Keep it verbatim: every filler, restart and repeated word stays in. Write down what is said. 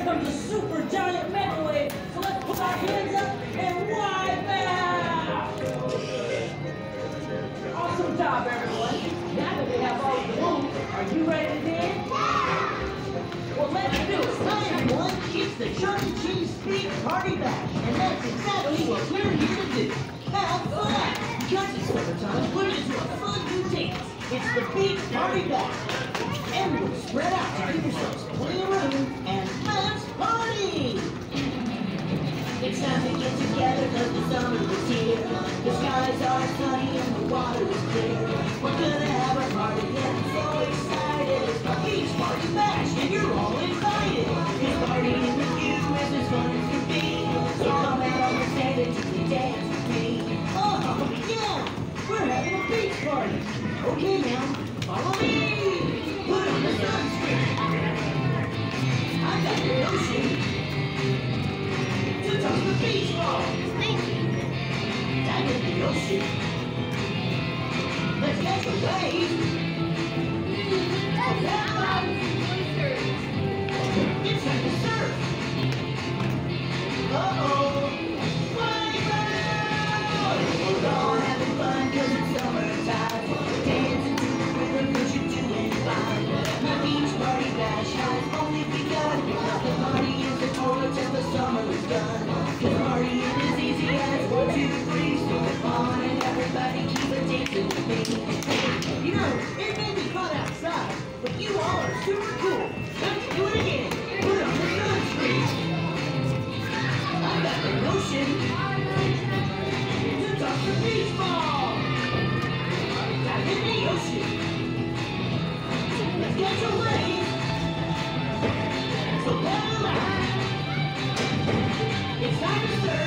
here comes a super giant microwave. So let's put our hands up and wipe out. Awesome job, everyone. Now that we have all the moves, are you ready to dance? Well, let's do it. Hi, everyone. It's the Chuck E Cheese Big Party Bash, and that's exactly what we're here to do. Have fun! Because it's summertime, we're into a fun new dance. It's the Big Party Bash. Everyone spread out to give yourselves plenty of room, and let's party! It's time to get together because the summer is here. The skies are sunny and the water is clear. We're gonna have a party and I'm so excited. It's the Beach Party Bash and you're all invited. This partying with you is as fun as can be. So come out on the sand and you can dance with me. Oh yeah, we're having a beach party. Okay now, follow me. Put on the sunscreen. I got the lotion. To touch the beach ball. Dive in the ocean. Let's catch a wave. Oh, yeah. It's time to surf. Uh-oh. Wave out. We're all having fun because it's summertime. Dancing to the rhythm that you're doing fine. The beach party bash has only begun. The party is the toilet till the summer is done. The party is easy as one, two, three. So come on and everybody keep it dancing with me. You know, it may be hot outside, but you all are super cool. Let's do it again. Put on the sunscreen. I got the lotion to touch the beach ball. Dive in the ocean. Let's catch a wave. So paddle out. It's time to surf.